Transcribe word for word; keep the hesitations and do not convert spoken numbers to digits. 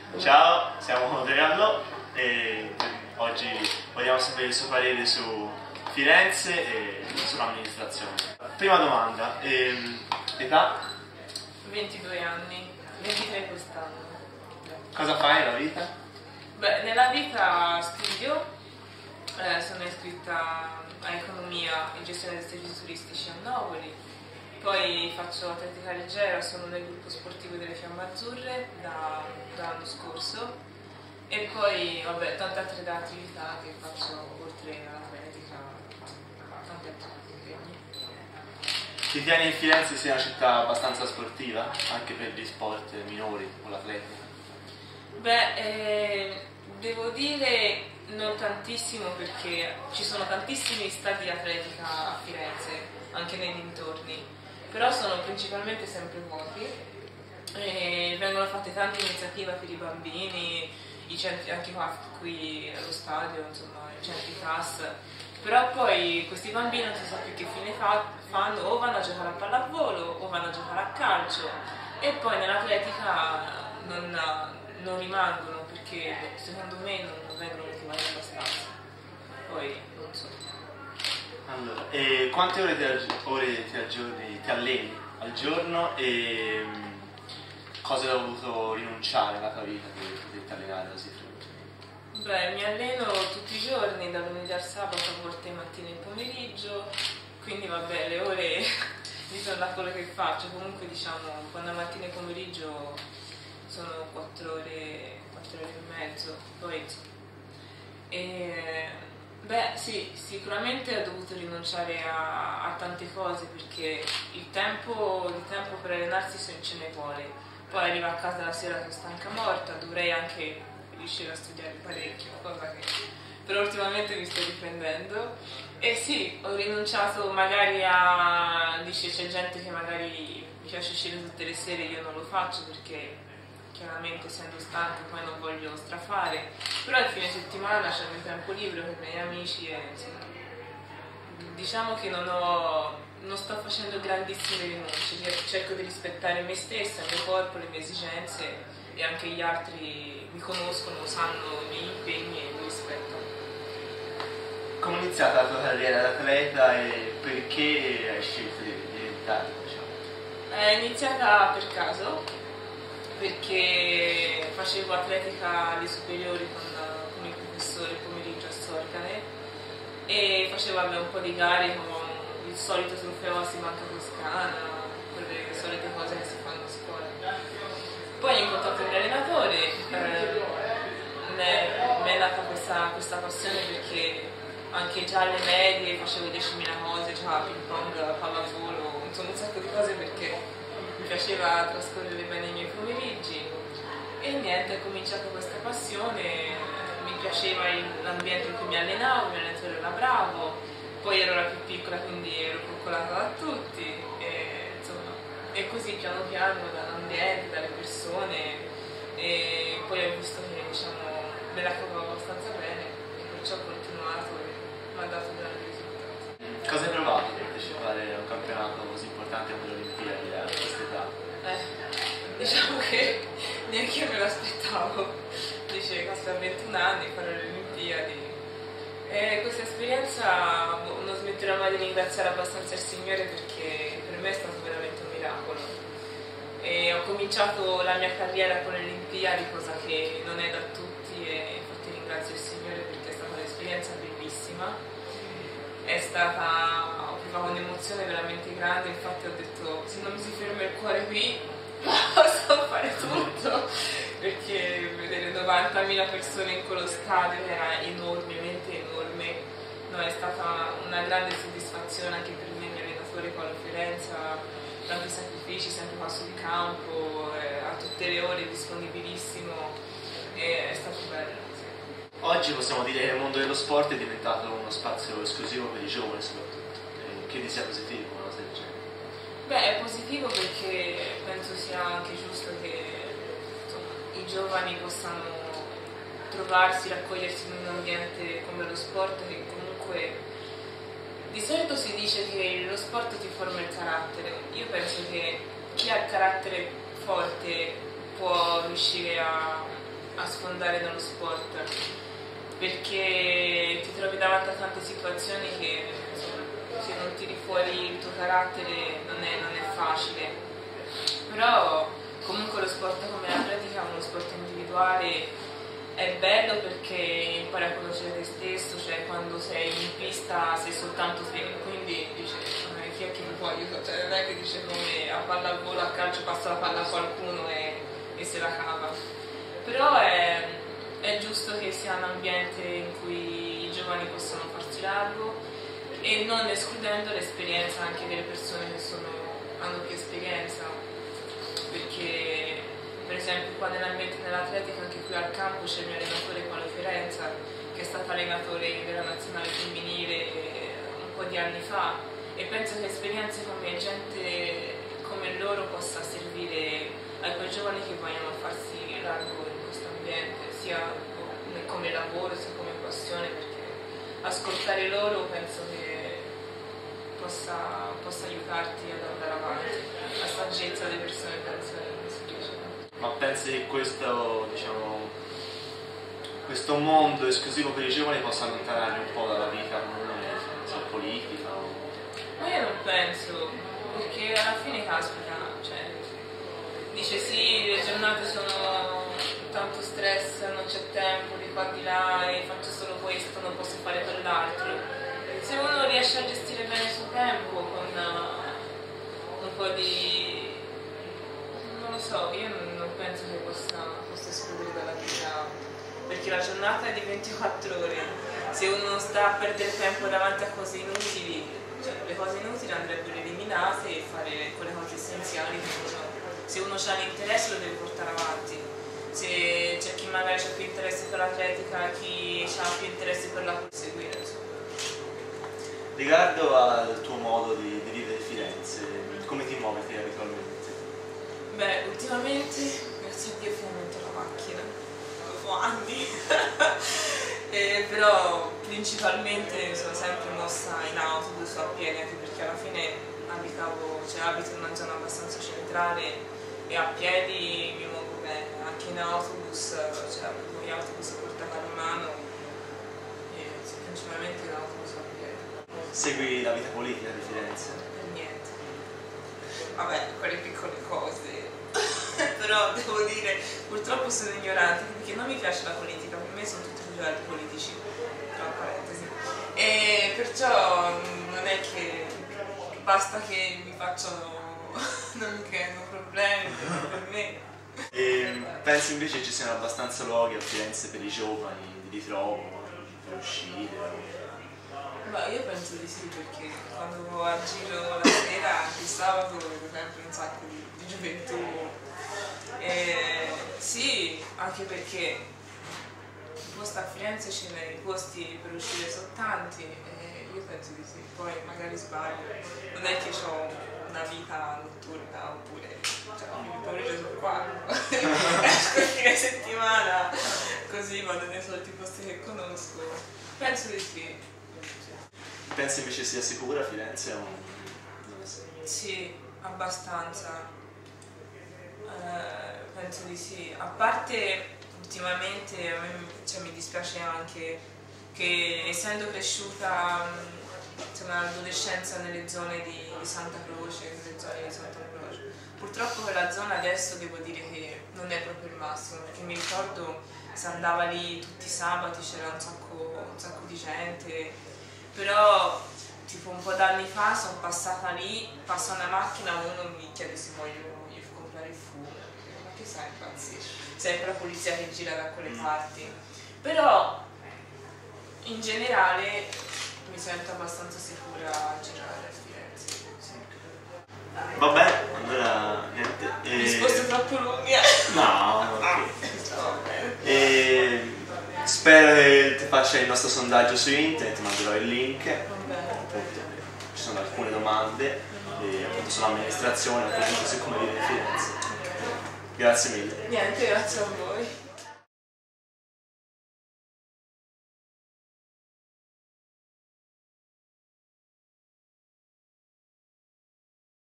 Ciao, siamo Verallo e oggi vogliamo sapere il suo parere su Firenze e sull'amministrazione. Prima domanda, ehm, età? ventidue anni, ventitré quest'anno. Cosa fai nella vita? Beh, nella vita studio, eh, sono iscritta a economia e gestione dei servizi turistici a Napoli, poi faccio atletica leggera, sono nel gruppo sportivo delle Fiamme Azzurre da, dall'anno scorso e poi vabbè tante altre attività che faccio oltre all'atletica, tanti altri impegni. Ti tieni in Firenze sia una città abbastanza sportiva, anche per gli sport minori o l'atletica? Beh, eh, devo dire non tantissimo perché ci sono tantissimi stadi di atletica a Firenze, anche nei dintorni, però sono principalmente sempre vuoti e vengono fatte tante iniziative per i bambini, i centri anche qua qui allo stadio, insomma, i centri C A S, però poi questi bambini non si sa più che fine fa, fanno, o vanno a giocare a pallavolo o vanno a giocare a calcio e poi nell'atletica non, non rimangono perché secondo me non vengono motivati abbastanza, poi non so. Allora, e quante ore ti, aggi- ore ti, aggiorni, ti alleni al giorno e mm, cosa hai dovuto rinunciare nella tua vita per poterti allenare così frequentemente? Beh, mi alleno tutti i giorni, dal lunedì al sabato, a volte mattina e pomeriggio, quindi vabbè, le ore dipende da quello che faccio, comunque diciamo, quando è mattina e pomeriggio sono quattro ore, quattro ore e mezzo, poi insomma. E, beh, sì, sicuramente ho dovuto rinunciare a, a tante cose perché il tempo, il tempo per allenarsi se ce ne vuole, poi arrivo a casa la sera sono stanca morta, dovrei anche riuscire a studiare parecchio, cosa che però ultimamente mi sto riprendendo. E sì, ho rinunciato magari a... dice c'è gente che magari mi piace uscire tutte le sere, io non lo faccio perché chiaramente essendo stanca poi non voglio strafare, però il fine settimana c'è il mio tempo libero con i miei amici e insomma, diciamo che non ho... non sto facendo grandissime rinunce, cerco di rispettare me stessa, il mio corpo, le mie esigenze e anche gli altri mi conoscono, sanno i miei impegni e li rispettano. Come è iniziata la tua carriera da atleta e perché hai scelto di diventare? Diciamo? È iniziata per caso, perché facevo atletica alle superiori con, con il professore pomeriggio a Sorcane e facevo vabbè, un po' di gare con il solito trofeo si manca toscana, quelle solite cose che si fanno a scuola. Poi ho incontrato il mio allenatore, eh, mi è nata questa, questa passione perché anche già alle medie facevo diecimila cose, già ping pong, pallavolo, insomma un sacco di cose perché mi piaceva trascorrere bene i miei pomeriggi e niente, ho cominciato questa passione, mi piaceva l'ambiente in cui mi allenavo, il mio allenatore era bravo, poi ero la più piccola quindi ero coccolata da tutti e, insomma, e così piano piano dall'ambiente, dalle persone e poi ho visto che diciamo, me la cavavo abbastanza bene e perciò ho continuato e mi ha dato grandi risultati. Cosa hai provato per partecipare a un campionato così importante come le Olimpiadi a questa età? Eh, diciamo che neanche io me l'aspettavo, dice costa ventuno anni fare le Olimpiadi e questa esperienza boh, non smetterò mai di ringraziare abbastanza il Signore perché per me è stato veramente un miracolo e ho cominciato la mia carriera con le Olimpiadi, cosa che non è da tutti e infatti ringrazio il Signore perché è stata un'esperienza bellissima, è stata, ho provato un'emozione veramente grande, infatti ho detto se non mi si ferma il cuore qui posso fare tutto perché vedere novantamila persone in quello stadio era enormemente enorme, no, è stata una grande soddisfazione anche per me, il mio allenatore qua a Firenze, tanti sacrifici sempre qua sul campo, eh, a tutte le ore disponibilissimo e è stato bello. Oggi possiamo dire che il mondo dello sport è diventato uno spazio esclusivo per i giovani soprattutto, e che sia positivo una cosa del genere. Beh, è positivo perché penso sia anche giusto che insomma, i giovani possano trovarsi, raccogliersi in un ambiente come lo sport che comunque di solito si dice che lo sport ti forma il carattere. Io penso che chi ha il carattere forte può riuscire a a sfondare dallo sport, perché ti trovi davanti a tante situazioni che insomma, se non tiri fuori il tuo carattere non è, non è facile. Però comunque lo sport come l'atletica è uno sport individuale, è bello perché impari a conoscere te stesso, cioè quando sei in pista sei soltanto te, quindi dice eh, chi è che mi può aiutare, cioè non è che dice come a pallavolo, a calcio passa la palla a qualcuno e, e se la cava. Però è, è giusto che sia un ambiente in cui i giovani possano farsi largo e non escludendo l'esperienza anche delle persone che sono, hanno più esperienza, perché per esempio qua nell'ambiente dell'atletica anche qui al campo c'è il mio allenatore qua a Firenze che è stato allenatore della nazionale femminile un po' di anni fa e penso che esperienze come gente come loro possa servire a quei giovani che vogliono farsi largo in questo ambiente, sia come lavoro sia come passione, perché ascoltare loro penso che possa, possa aiutarti ad andare avanti, la saggezza delle persone penso che si dice. Ma pensi che questo, diciamo, questo mondo esclusivo per i giovani possa allontanarli un po' dalla vita comune, so, politica? O... Ma io non penso, perché alla fine caspita, cioè, dice sì, le giornate sono tanto stress, non c'è tempo, di qua di là, e faccio solo questo, non posso fare quell'altro. Se uno riesce a gestire bene il suo tempo con uh, un po' di... non lo so, io non, non penso che possa, possa escludere dalla vita, perché la giornata è di ventiquattro ore, se uno non sta a perdere tempo davanti a cose inutili, cioè le cose inutili andrebbero eliminate e fare quelle cose essenziali che uno, se uno ha l'interesse lo deve portare avanti. Se c'è chi magari ha più interesse per l'atletica, chi ha più interesse per la proseguire, insomma. Riguardo al tuo modo di, di vivere Firenze, come ti muovi te abitualmente? Beh, ultimamente, grazie a Dio, finalmente ho la macchina, dopo anni, eh, però principalmente mi sono sempre mossa in autobus o a piedi, anche perché alla fine abitavo, cioè abito in una zona abbastanza centrale e a piedi mi muovo bene, anche in autobus, cioè avevo gli autobus a portata in mano e sì, principalmente in autobus a piedi. Segui la vita politica di Firenze? Per niente. Vabbè, quelle piccole cose. Però devo dire, purtroppo sono ignorante perché non mi piace la politica, per me sono tutti rivelati politici, tra parentesi. E perciò non è che basta che mi facciano, non mi creano problemi per me. E pensi invece che ci siano abbastanza luoghi a Firenze per i giovani di ritrovo, per uscire? Beh, io penso di sì, perché quando vado a giro la sera, anche il sabato, vedo sempre un sacco di, di gioventù. E, sì, anche perché i posti a Firenze ce n'è, i posti per uscire sono tanti, e io penso di sì, poi magari sbaglio. Non è che ho una vita notturna oppure, cioè, il pomeriggio sono qua, esco il fine settimana, così vado nei soliti posti che conosco. Penso di sì. Pensi invece sia sicura Firenze o non è sicura? Sì, abbastanza. Eh, penso di sì. A parte ultimamente a me cioè, mi dispiace anche che essendo cresciuta insomma, all'adolescenza nelle zone di, di Santa Croce, nelle zone di Santa Croce, purtroppo quella zona adesso devo dire che non è proprio il massimo, perché mi ricordo si andava lì tutti i sabati, c'era un sacco, un sacco di gente. Però tipo un po' d'anni fa sono passata lì, passa una macchina, uno mi chiede se voglio, voglio comprare il fumo, ma che sai impazzisci? Sempre la polizia che gira da quelle parti. Però in generale mi sento abbastanza sicura a girare a Firenze. Sì. Vabbè, allora niente. E... Risposte troppo lunghe? No, ok. Va bene. E... Spero che ti faccia il nostro sondaggio su internet, ti manderò il link. Appunto, ci sono alcune domande e, appunto sull'amministrazione, appunto su come vive Firenze. Grazie mille. Niente, grazie a voi.